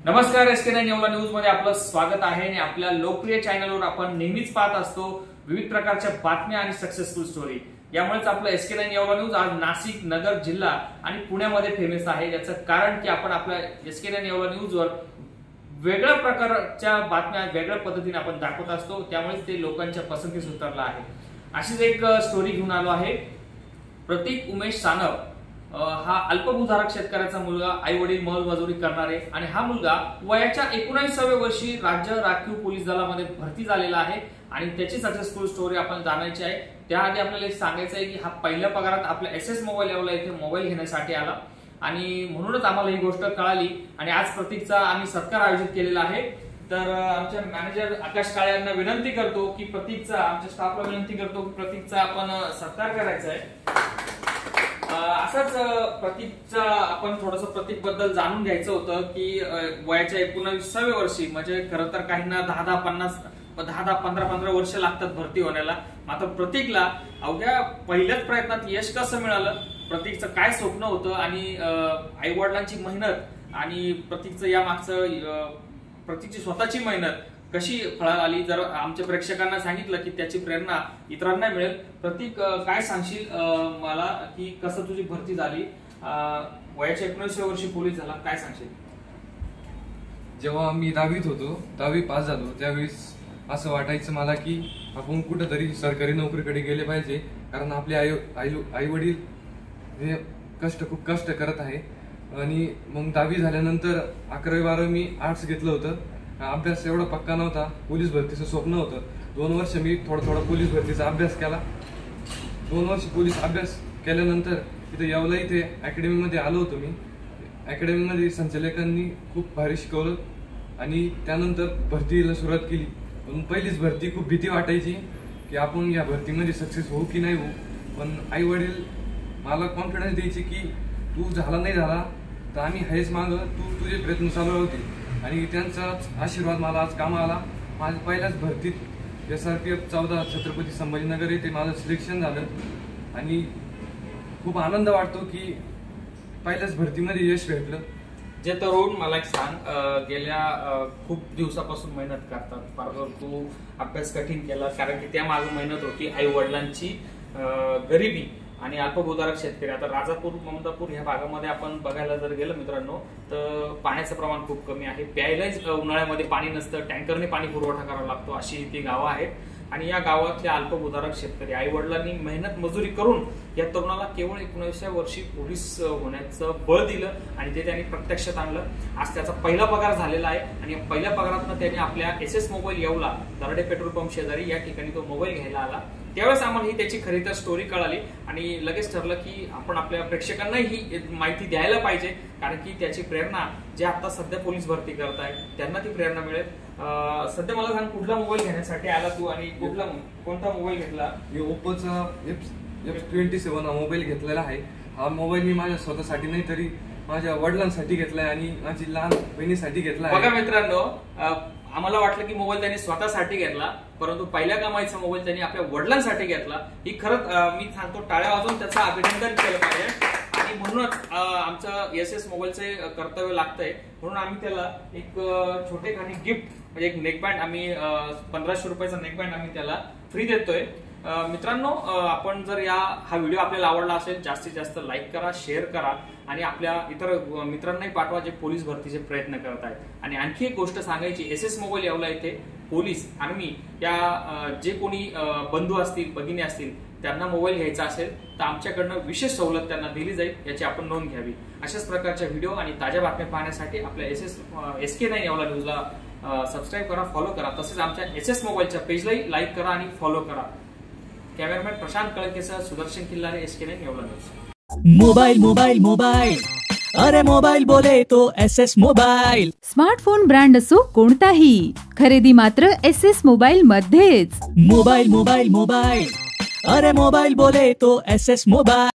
नमस्कार, SK9 Yeola news मध्ये आपलं स्वागत आहे आणि आपल्या लोकप्रिय चॅनलवर आपण नेहमीच पाहत असतो विविध प्रकारच्या बातम्या आणि सक्सेसफुल स्टोरी। यामुळेच आपलं SK9 येवला न्यूज आज नाशिक, नगर जिल्हा आणि पुण्यामध्ये फेमस आहे। याचं कारण की आपण आपल्या SK9 येवला न्यूजवर वेगळ्या प्रकारच्या बातम्या वेगळ्या पद्धतीने आपण दाखवत असतो, त्यामुळे ते लोकांच्या पसंतीस उतरला आहे। अशीच एक स्टोरी घेऊन आलो आहे। प्रतीक उमेश सानप हा अल्पभूधारक शेतकऱ्याचा मुलगा, आई वडील मोलमजुरी करणारे आणि हा मुलगा वयाच्या 19व्या वर्षी राज्य राखीव पोलीस दलामध्ये भरती झालेला आहे आणि त्याची सक्सेसफुल स्टोरी आपण जाणायची आहे। त्याआधी आपल्याला एक सांगायचं आहे की हा पहिल्या पगारात आपल्या SS मोबाईल येवला इथे मोबाईल घेण्यासाठी आला आणि म्हणूनच आम्हाला ही गोष्ट कळाली आणि आज प्रतीकचा आम्ही सत्कार आयोजित केलेला आहे। तर आमच्या मॅनेजर आकाश काळे यांना विनंती करतो की प्रतीकचा, आमच्या स्टाफला विनंती करतो की प्रतीकचा आपण सत्कार करायचा आहे। असंच प्रतीकचा आपण थोडंसं प्रतीक बद्दल जाणून घ्यायचं होतं की वयाच्या 19व्या वर्षी, म्हणजे खरं तर काहींना 10-15 वर्ष लागतात भरती होण्याला, मात्र प्रतीकला अवघ्या पहिल्याच प्रयत्नात यश कसं मिळालं, प्रतीकचं काय स्वप्न होतं आणि आई वडिलांची मेहनत आणि प्रतीकचं या मागचं प्रतीकची स्वतःची मेहनत कशी फळाला आली, जर आमच्या प्रेक्षकांना सांगितलं की त्याची प्रेरणा इतरांना मिळेल। प्रतीक, काय सांगशील मला की कसं तुझी भरती झाली, वयाच्या 19व्या वर्षी पोलीस झाला, काय सांगशील? जेव्हा मी 10वीत होतो, 10वी पास झालो, त्यावेळेस असं वाटायचं मला की आपण कुठेतरी सरकारी नोकरीकडे गेले पाहिजे, कारण आपले आई वडील हे खूप कष्ट करत आहे। आणि मग 10वी झाल्यानंतर 11वी-12वी मी आर्ट्स घेतलं होतं। अभ्यास एवढा पक्का नव्हता, पोलीस भरतीचं स्वप्न होतं। 2 वर्ष मी थोडा पोलीस भरतीचा अभ्यास केला। 2 वर्ष पोलीस अभ्यास केल्यानंतर इथे येवला इथे अकॅडमीमध्ये आलो होतो मी। अकॅडमीमध्ये संचालकांनी खूप भारी शिकवलं आणि त्यानंतर भरतीला सुरुवात केली। पण पहिलीच भरती खूप भीती वाटायची की आपण या भरतीमध्ये सक्सेस होऊ की नाही होऊ, पण आई वडील मला कॉन्फिडन्स द्यायचे की तू झाला नाही झाला तर आम्ही हेच मागं, तुझे प्रयत्न चालू होते आणि त्यांचा आशीर्वाद मला आज कामा आला। माझ्या पहिल्याच भरतीत SRPF 14 छत्रपती संभाजीनगर येथे माझं सिलेक्शन झालं आणि खूप आनंद वाटतो की पहिल्याच भरतीमध्ये यश भेटलं। जे तरुण, मला एक सांग, गेल्या खूप दिवसापासून मेहनत करतात, परंतु अभ्यास कठीण केला कारण की त्या मागे मेहनत होती, आई वडिलांची गरिबी आणि अल्पभूधारक शेतकरी। आता राजापूर, ममदापूर ह्या भागामध्ये आपण बघायला जर गेलं मित्रांनो, तर पाण्याचं प्रमाण खूप कमी आहे, प्यायलाच उन्हाळ्यामध्ये पाणी नसतं, टँकरने पाणी पुरवठा करावा लागतो, अशी ती गावं आहेत। आणि या गावातले अल्पभूधारक शेतकरी आई वडिलांनी मेहनत मजुरी करून या तरुणाला केवळ 19व्या वर्षी पोलीस होण्याचं बळ दिलं आणि ते त्यांनी प्रत्यक्षात आणलं। आज त्याचा पहिला पगार झालेला आहे आणि या पहिल्या पगारातनं त्याने आपल्या SS mobile Yeola Darade petrol pump शेजारी या ठिकाणी तो मोबाईल घ्यायला आला। त्यावेळेस आम्हाला ही त्याची खरी तर स्टोरी कळाली आणि लगेच ठरलं की आपण आपल्या प्रेक्षकांना ही माहिती द्यायला पाहिजे, कारण की त्याची प्रेरणा जे आता सध्या पोलीस भरती करतायत त्यांना ती प्रेरणा मिळेल। सध्या मला सांग, कुठला मोबाईल घेण्यासाठी आला तू आणि कोणता मोबाईल घेतला? मी ओप्पोचा F27 हा मोबाईल घेतलेला आहे। हा मोबाईल मी माझ्या स्वतःसाठी नाही तरी माझ्या वडिलांसाठी घेतलाय आणि माझी लहान बहिणीसाठी घेतला आहे। बघा मित्रांनो, आम्हाला वाटलं की मोबाईल त्यांनी स्वतःसाठी घेतला, परंतु पहिल्या कमाईचा मोबाईल त्यांनी आपल्या वडिलांसाठी घेतला। ही खरंच मी सांगतो, टाळ्या वाजवून त्याचं अभिनंदन केलं पाहिजे आणि म्हणूनच आमचं SS मोबाईलचे कर्तव्य लागतंय, म्हणून आम्ही त्याला एक छोटेखानी गिफ्ट म्हणजे एक नेकबँड, आम्ही 1500 रुपयाचा नेकबँड आम्ही त्याला फ्री देतोय। मित्रांनो, आपण जर हा व्हिडिओ आपल्याला आवडला असेल, जास्तीत जास्त लाईक करा, शेअर करा आणि आपल्या इतर मित्रांनाही पाठवा जे पोलीस भरतीचे प्रयत्न करत आहेत। आणि आणखी एक गोष्ट सांगायची, SS मोबाईल येवला इथे पोलीस, आर्मी या जे कोणी बंधू असतील, भगिनी असतील, त्यांना मोबाईल घ्यायचा असेल तर आमच्याकडनं विशेष सवलत त्यांना दिली जाईल, याची आपण नोंद घ्यावी। अशाच प्रकारच्या व्हिडिओ आणि ताज्या बातम्या पाहण्यासाठी आपल्या SK9 येवला न्यूजला सबस्क्राईब करा, फॉलो करा, तसेच आमच्या SS मोबाईलच्या पेजलाही लाईक करा आणि फॉलो करा। कॅमेरामॅन प्रशांत कळकेसह Sudarshan Killare, SK9 Yeola news. Mobile mobile mobile, अरे मोबाइल बोले तो SS मोबाइल। स्मार्टफोन ब्रँड असो कोणताही, खरेदी मात्र SS मोबाइल मध्येच। मोबाइल मोबाइल मोबाइल, अरे मोबाइल बोले तो SS मोबाइल।